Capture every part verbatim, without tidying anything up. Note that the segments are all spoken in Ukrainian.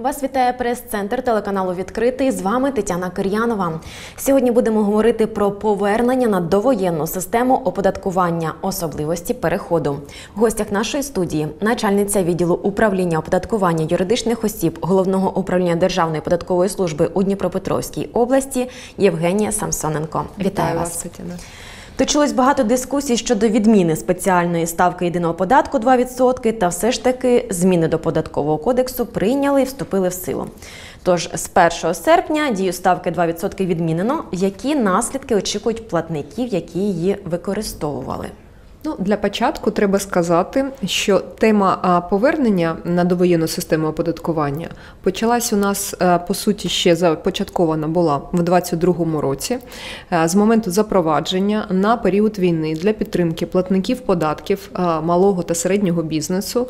Вас вітає прес-центр телеканалу «Відкритий». З вами Тетяна Кир'янова. Сьогодні будемо говорити про повернення на довоєнну систему оподаткування, особливості переходу. В гостях нашої студії начальниця відділу управління оподаткування юридичних осіб Головного управління Державної податкової служби у Дніпропетровській області Євгенія Самсоненко. Вітаю, Вітаю вас, Тетяна. Точилось багато дискусій щодо відміни спеціальної ставки єдиного податку два відсотки, та все ж таки зміни до Податкового кодексу прийняли і вступили в силу. Тож з першого серпня дію ставки два відсотки відмінено. Які наслідки очікують платників, які її використовували? Ну, для початку треба сказати, що тема повернення на довоєнну систему оподаткування почалась у нас, по суті, ще започаткована була в двадцять другому році, з моменту запровадження на період війни для підтримки платників податків малого та середнього бізнесу.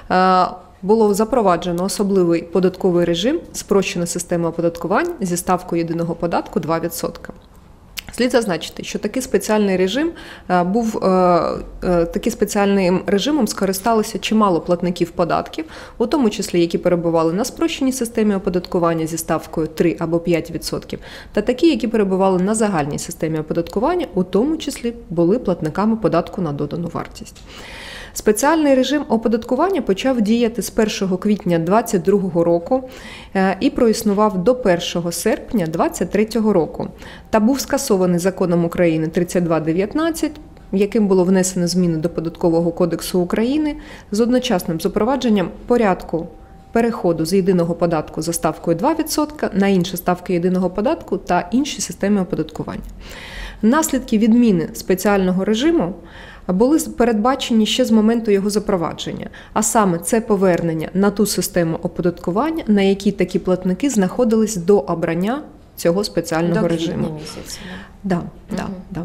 Було запроваджено особливий податковий режим, спрощена система оподаткування зі ставкою єдиного податку два відсотки. Слід зазначити, що такий спеціальний режим був таким спеціальним режимом скористалися чимало платників податків, у тому числі які перебували на спрощеній системі оподаткування зі ставкою три або п'ять відсотків, та такі, які перебували на загальній системі оподаткування, у тому числі були платниками податку на додану вартість. Спеціальний режим оподаткування почав діяти з першого квітня двадцять другого року і проіснував до першого серпня двадцять третього року та був скасований законом України тридцять два дев'ятнадцять, яким було внесено зміни до Податкового кодексу України з одночасним запровадженням порядку переходу з єдиного податку за ставкою два відсотки на інші ставки єдиного податку та інші системи оподаткування. Наслідки відміни спеціального режиму були передбачені ще з моменту його запровадження, а саме це повернення на ту систему оподаткування, на якій такі платники знаходились до обрання цього спеціального до режиму. Місяці, да, угу. да, да.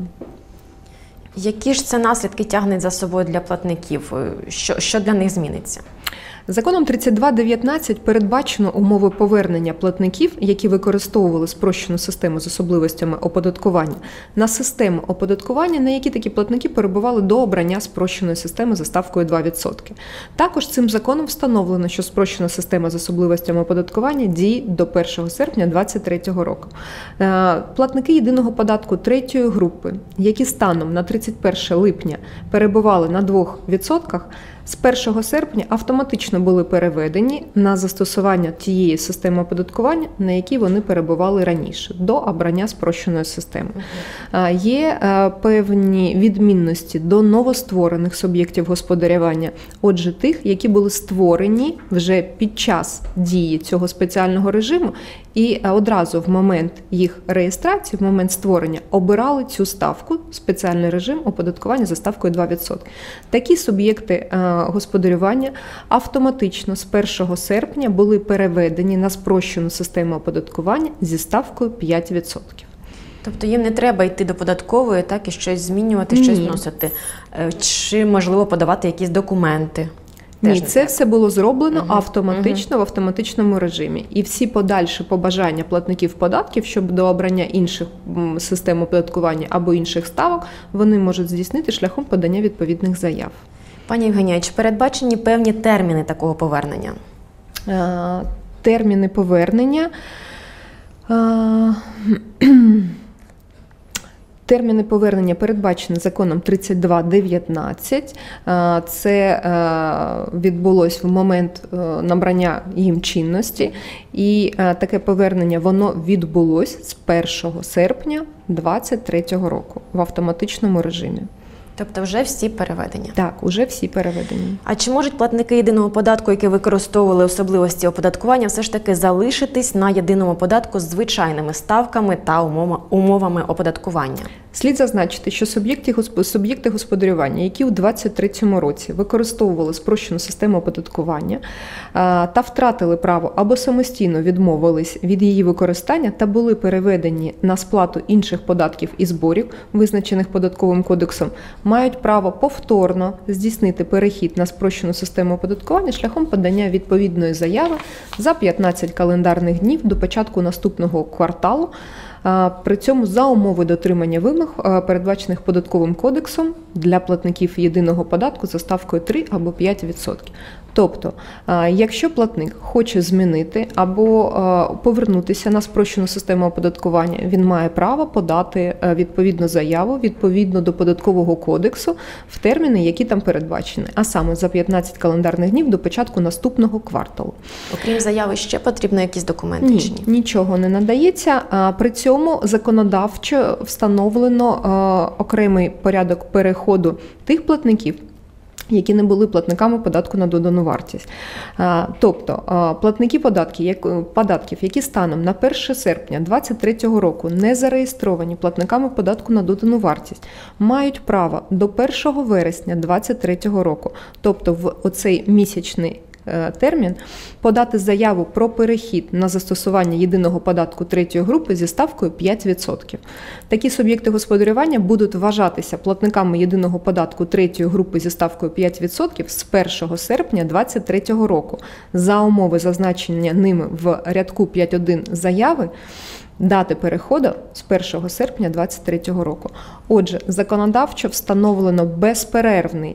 Які ж це наслідки тягне за собою для платників? Що, що для них зміниться? Законом тридцять два дев'ятнадцять передбачено умови повернення платників, які використовували спрощену систему з особливостями оподаткування, на систему оподаткування, на які такі платники перебували до обрання спрощеної системи за ставкою два відсотки. Також цим законом встановлено, що спрощена система з особливостями оподаткування діє до першого серпня двадцять третього року. Платники єдиного податку третьої групи, які станом на тридцять перше липня перебували на двох відсотках, з першого серпня автоматично були переведені на застосування тієї системи оподаткування, на якій вони перебували раніше, до обрання спрощеної системи. Uh-huh. Є певні відмінності до новостворених суб'єктів господарювання, отже тих, які були створені вже під час дії цього спеціального режиму і одразу в момент їх реєстрації, в момент створення, обирали цю ставку, спеціальний режим оподаткування за ставкою два відсотки. Такі суб'єкти господарювання автоматично з першого серпня були переведені на спрощену систему оподаткування зі ставкою п'ять відсотків. Тобто їм не треба йти до податкової, так, і щось змінювати, Ні. щось вносити? Чи, можливо, подавати якісь документи? Ні, це треба. Все було зроблено uh-huh. автоматично, uh-huh. в автоматичному режимі. І всі подальші побажання платників податків, щоб до обрання інших систем оподаткування або інших ставок, вони можуть здійснити шляхом подання відповідних заяв. Пані Євгенія, чи передбачені певні терміни такого повернення? А, терміни повернення... А... Терміни повернення передбачені законом тридцять два дев'ятнадцять. Це відбулось в момент набрання їм чинності. І таке повернення воно відбулось з першого серпня двадцять третього року в автоматичному режимі. Тобто вже всі переведені? Так, вже всі переведені. А чи можуть платники єдиного податку, які використовували особливості оподаткування, все ж таки залишитись на єдиному податку з звичайними ставками та умовами оподаткування? Слід зазначити, що суб'єкти, суб'єкти господарювання, які у двадцять третьому році використовували спрощену систему оподаткування та втратили право або самостійно відмовились від її використання та були переведені на сплату інших податків і зборів, визначених Податковим кодексом, мають право повторно здійснити перехід на спрощену систему оподаткування шляхом подання відповідної заяви за п'ятнадцять календарних днів до початку наступного кварталу, при цьому за умови дотримання вимог, передбачених Податковим кодексом для платників єдиного податку за ставкою три або п'ять відсотків. Тобто, якщо платник хоче змінити або повернутися на спрощену систему оподаткування, він має право подати відповідну заяву відповідно до Податкового кодексу в терміни, які там передбачені, а саме за п'ятнадцять календарних днів до початку наступного кварталу. Окрім заяви, ще потрібно якісь документи ні, чи ні? Нічого не надається. При цьому законодавчо встановлено окремий порядок переходу тих платників, які не були платниками податку на додану вартість. Тобто платники податків, які станом на перше серпня дві тисячі двадцять третього року не зареєстровані платниками податку на додану вартість, мають право до першого вересня дві тисячі двадцять третього року, тобто в оцей місячний термін, подати заяву про перехід на застосування єдиного податку третьої групи зі ставкою п'ять відсотків. Такі суб'єкти господарювання будуть вважатися платниками єдиного податку третьої групи зі ставкою п'ять відсотків з першого серпня дві тисячі двадцять третього року за умови зазначення ними в рядку п'ять точка один заяви дати переходу з першого серпня дві тисячі двадцять третього року. Отже, законодавчо встановлено безперервний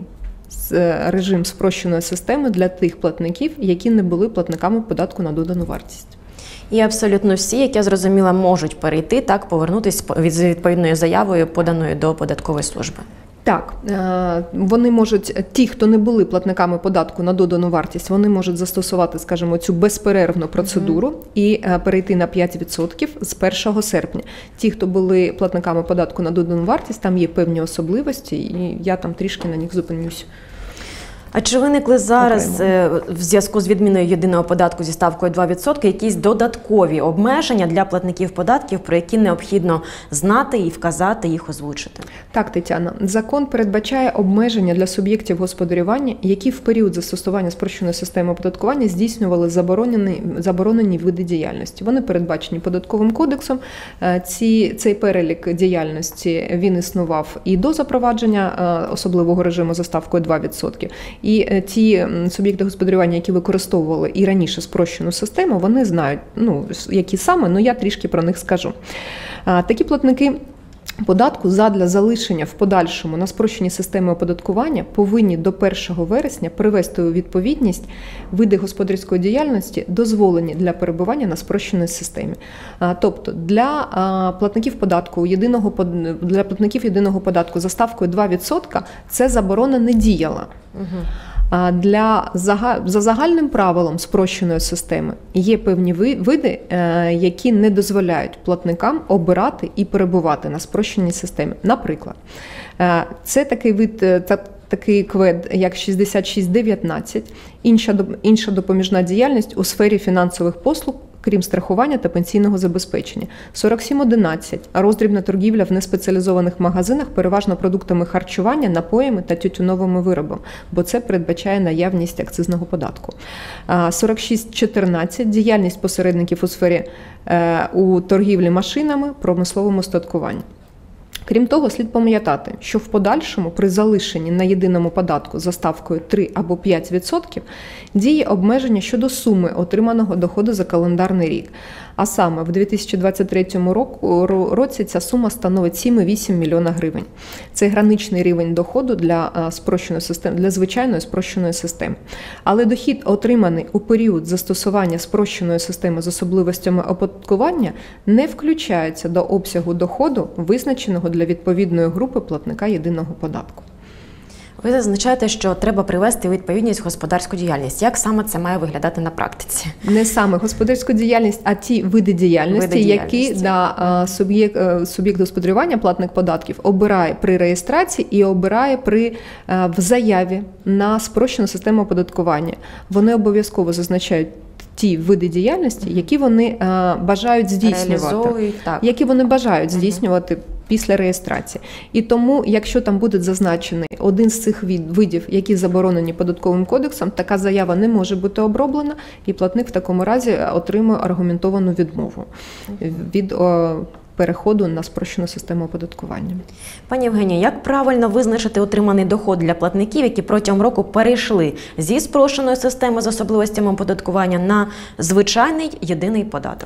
режим спрощеної системи для тих платників, які не були платниками податку на додану вартість. І абсолютно всі, як я зрозуміла, можуть перейти, так, повернутися з відповідною заявою, поданою до податкової служби. Так, вони можуть, ті, хто не були платниками податку на додану вартість, вони можуть застосувати, скажімо, цю безперервну процедуру mm-hmm. і перейти на п'ять відсотків з першого серпня. Ті, хто були платниками податку на додану вартість, там є певні особливості, і я там трішки на них зупинюся. А чи виникли зараз окремо в зв'язку з відміною єдиного податку зі ставкою два відсотки якісь додаткові обмеження для платників податків, про які необхідно знати і вказати, їх озвучити? Так, Тетяна, закон передбачає обмеження для суб'єктів господарювання, які в період застосування спрощеної системи оподаткування здійснювали заборонені, заборонені види діяльності. Вони передбачені Податковим кодексом. Ці, цей перелік діяльності, він існував і до запровадження особливого режиму за ставкою два відсотки. І ті суб'єкти господарювання, які використовували і раніше спрощену систему, вони знають, ну, які саме, але я трішки про них скажу. Такі платники податку задля залишення в подальшому на спрощеній системі оподаткування повинні до першого вересня привести у відповідність види господарської діяльності, дозволені для перебування на спрощеній системі. Тобто для платників податку єдиного для платників єдиного податку за ставкою два відсотки це заборона не діяла. Угу. Для, за загальним правилом спрощеної системи є певні види, які не дозволяють платникам обирати і перебувати на спрощеній системі. Наприклад, це такий вид, такий квед, як шістдесят шість дев'ятнадцять, інша, інша допоміжна діяльність у сфері фінансових послуг, крім страхування та пенсійного забезпечення. сорок сім одинадцять. Роздрібна торгівля в неспеціалізованих магазинах переважно продуктами харчування, напоями та тютюновими виробами, бо це передбачає наявність акцизного податку. сорок шість чотирнадцять. Діяльність посередників у сфері у торгівлі машинами, промисловому устаткуванні. Крім того, слід пам'ятати, що в подальшому при залишенні на єдиному податку за ставкою три або п'ять відсотків діє обмеження щодо суми отриманого доходу за календарний рік. А саме в дві тисячі двадцять третьому році ця сума становить сім цілих вісім десятих мільйона гривень. Це граничний рівень доходу для спрощеної системи, для звичайної спрощеної системи. Але дохід, отриманий у період застосування спрощеної системи з особливостями оподаткування, не включається до обсягу доходу, визначеного для відповідної групи платника єдиного податку. Ви зазначаєте, що треба привести у відповідність господарську діяльність. Як саме це має виглядати на практиці? Не саме господарську діяльність, а ті види діяльності, види діяльності. які да, суб'єкт, суб'єкт господарювання, платник податків, обирає при реєстрації і обирає при в заяві на спрощену систему оподаткування. Вони обов'язково зазначають ті види діяльності, які вони бажають здійснювати, які вони бажають здійснювати після реєстрації. І тому, якщо там буде зазначений один з цих видів, які заборонені Податковим кодексом, така заява не може бути оброблена, і платник в такому разі отримує аргументовану відмову від о, переходу на спрощену систему оподаткування. Пані Євгенія, як правильно визначити отриманий доход для платників, які протягом року перейшли зі спрощеної системи з особливостями оподаткування на звичайний єдиний податок?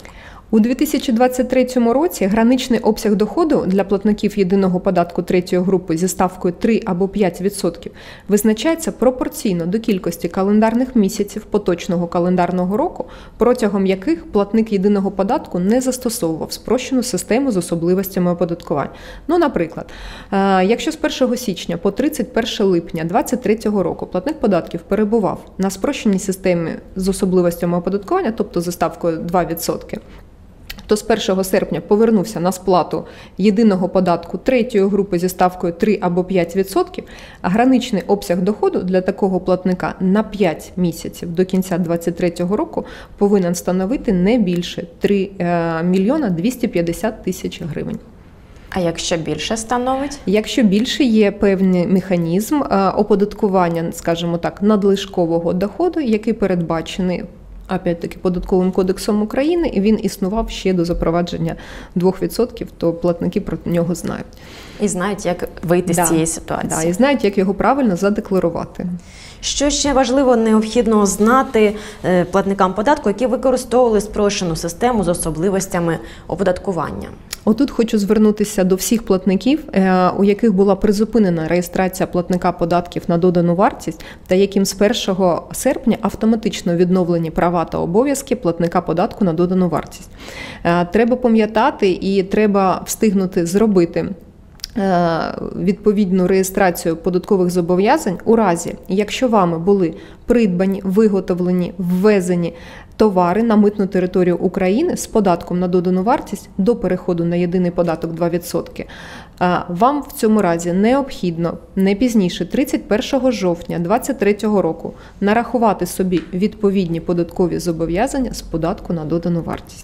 У дві тисячі двадцять третьому році граничний обсяг доходу для платників єдиного податку третьої групи зі ставкою три або п'ять відсотків визначається пропорційно до кількості календарних місяців поточного календарного року, протягом яких платник єдиного податку не застосовував спрощену систему з особливостями оподаткування. Ну, наприклад, якщо з першого січня по тридцять перше липня двадцять третього року платник податків перебував на спрощеній системі з особливостями оподаткування, тобто за ставкою два відсотки, то з першого серпня повернувся на сплату єдиного податку третьої групи зі ставкою три або п'ять відсотків, а граничний обсяг доходу для такого платника на п'ять місяців до кінця двадцять третього року повинен становити не більше три мільйона двісті п'ятдесят тисяч гривень. А якщо більше становить? Якщо більше, є певний механізм оподаткування, скажімо так, надлишкового доходу, який передбачений опять-таки Податковим кодексом України, і він існував ще до запровадження двох відсотків, то платники про нього знають. І знають, як вийти да, з цієї ситуації. Да, і знають, як його правильно задекларувати. Що ще важливо, необхідно знати платникам податку, які використовували спрощену систему з особливостями оподаткування? Отут хочу звернутися до всіх платників, у яких була призупинена реєстрація платника податків на додану вартість та яким з першого серпня автоматично відновлені права та обов'язки платника податку на додану вартість. Треба пам'ятати і треба встигнути зробити відповідну реєстрацію податкових зобов'язань у разі, якщо вами були придбані, виготовлені, ввезені товари на митну територію України з податком на додану вартість до переходу на єдиний податок два відсотки. Вам в цьому разі необхідно не пізніше тридцять першого жовтня двадцять третього року нарахувати собі відповідні податкові зобов'язання з податку на додану вартість.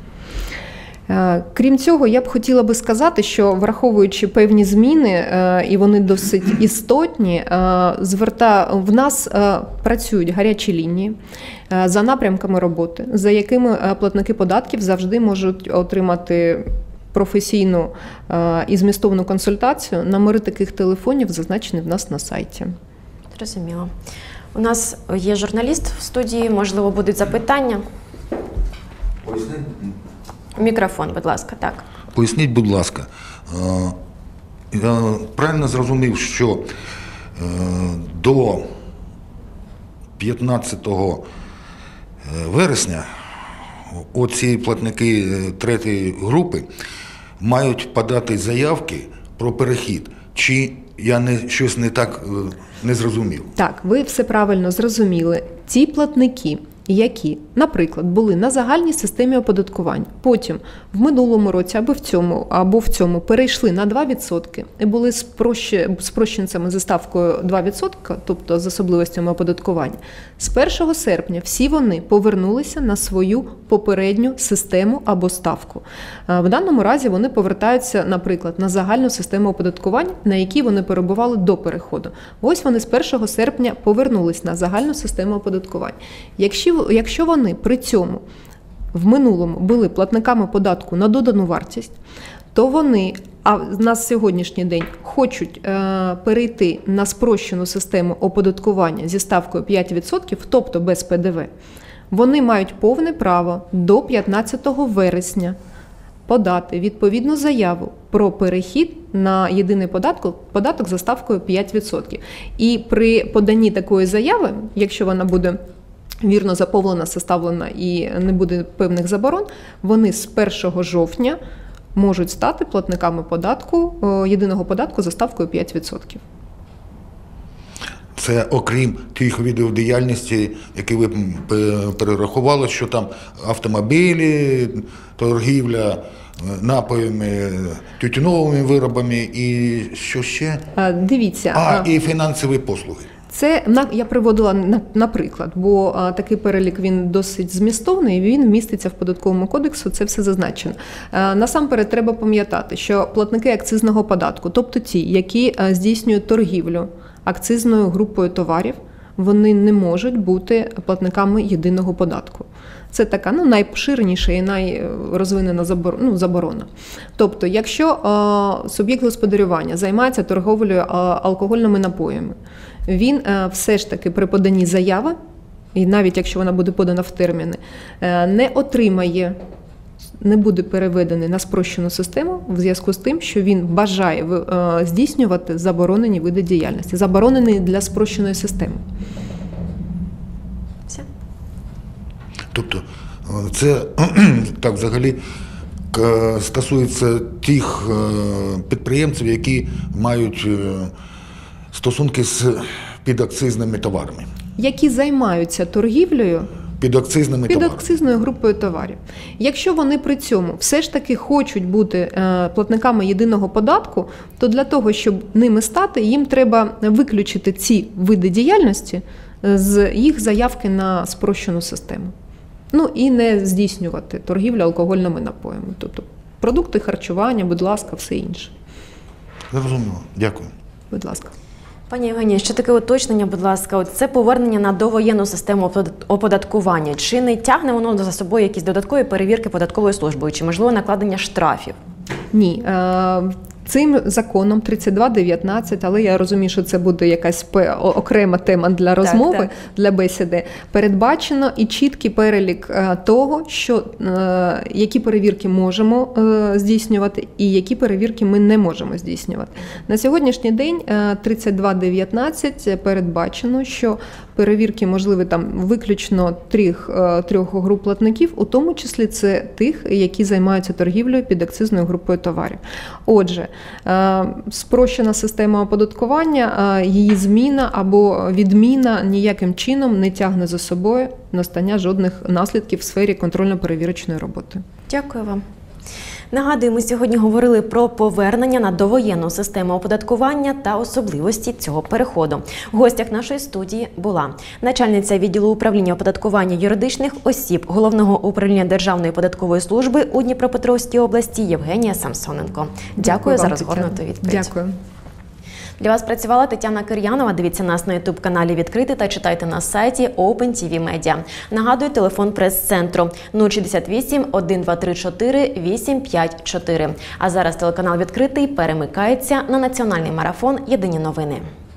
Крім цього, я б хотіла би сказати, що враховуючи певні зміни, і вони досить істотні, в нас працюють гарячі лінії за напрямками роботи, за якими платники податків завжди можуть отримати професійну і змістовну консультацію. Номери таких телефонів зазначені в нас на сайті. Зрозуміло. У нас є журналіст в студії, можливо, будуть запитання. Поясніть. Мікрофон, будь ласка, так. Поясніть, будь ласка, я правильно зрозумів, що до п'ятнадцятого вересня оці платники третьої групи мають подати заявки про перехід? Чи я не, щось не так не зрозумів? Так, ви все правильно зрозуміли. Ті платники, які, наприклад, були на загальній системі оподаткування, потім в минулому році або в цьому, або в цьому перейшли на два відсотки і були спрощенцями за ставкою два відсотки, тобто з особливостями оподаткування, з першого серпня всі вони повернулися на свою попередню систему або ставку. В даному разі вони повертаються, наприклад, на загальну систему оподаткування, на якій вони перебували до переходу. Ось вони з першого серпня повернулись на загальну систему оподаткування. Якщо Якщо вони при цьому в минулому були платниками податку на додану вартість, то вони, а на сьогоднішній день, хочуть е, перейти на спрощену систему оподаткування зі ставкою п'ять відсотків, тобто без Пе Де Ве, вони мають повне право до п'ятнадцятого вересня подати відповідну заяву про перехід на єдиний податок, податок за ставкою п'ять відсотків. І при поданні такої заяви, якщо вона буде вірно заповнена, составлена і не буде певних заборон, вони з першого жовтня можуть стати платниками податку, єдиного податку за ставкою п'ять відсотків. Це окрім тих видів діяльності, які ви перерахували, що там автомобілі, торгівля напоями, тютюновими виробами і що ще? А, дивіться. А, і фінансові послуги. Це я приводила наприклад, бо такий перелік він досить змістовний, він міститься в Податковому кодексу, це все зазначено. Насамперед треба пам'ятати, що платники акцизного податку, тобто ті, які здійснюють торгівлю акцизною групою товарів, вони не можуть бути платниками єдиного податку. Це така ну, найпоширеніша і найрозвинена забор... ну, заборона. Тобто, якщо е, суб'єкт господарювання займається торговлею е, алкогольними напоями, він е, все ж таки при поданні заяви, і навіть якщо вона буде подана в терміни, е, не отримає не буде переведений на спрощену систему в зв'язку з тим, що він бажає е, здійснювати заборонені види діяльності, заборонені для спрощеної системи. Все. Тобто це так взагалі к- стосується тих е, підприємців, які мають е, стосунки з підакцизними товарами. Які займаються торгівлею Підакцизними під товарами. акцизною групою товарів. Якщо вони при цьому все ж таки хочуть бути е, платниками єдиного податку, то для того, щоб ними стати, їм треба виключити ці види діяльності з їх заявки на спрощену систему. Ну і не здійснювати торгівлю алкогольними напоями. Тобто продукти харчування, будь ласка, все інше. Зрозуміло. Дякую. Будь ласка. Пані Євгенія, ще таке уточнення, будь ласка, от це повернення на довоєнну систему оподаткування. Чи не тягне воно за собою якісь додаткові перевірки податковою службою, чи можливо накладення штрафів? Ні. Е- Цим законом тридцять два дев'ятнадцять, але я розумію, що це буде якась окрема тема для розмови, так, так. для бесіди, передбачено і чіткий перелік того, що, які перевірки можемо здійснювати і які перевірки ми не можемо здійснювати. На сьогоднішній день тридцять два дев'ятнадцять передбачено, що перевірки можливі там виключно трьох, трьох груп платників, у тому числі це тих, які займаються торгівлею під акцизною групою товарів. Отже, спрощена система оподаткування, її зміна або відміна ніяким чином не тягне за собою настання жодних наслідків в сфері контрольно-перевірочної роботи. Дякую вам. Нагадую, ми сьогодні говорили про повернення на довоєнну систему оподаткування та особливості цього переходу. В гостях нашої студії була начальниця відділу управління оподаткування юридичних осіб Головного управління Державної податкової служби у Дніпропетровській області Євгенія Самсоненко. Дякую, Дякую за розгорнуту відповідь. Дякую. Для вас працювала Тетяна Кир'янова. Дивіться нас на ютуб-каналі «Відкритий» та читайте на сайті Open ті ві Media. Нагадую, телефон прес-центру нуль шістдесят вісім, один два три чотири, вісім п'ять чотири. А зараз телеканал «Відкритий» перемикається на національний марафон «Єдині новини».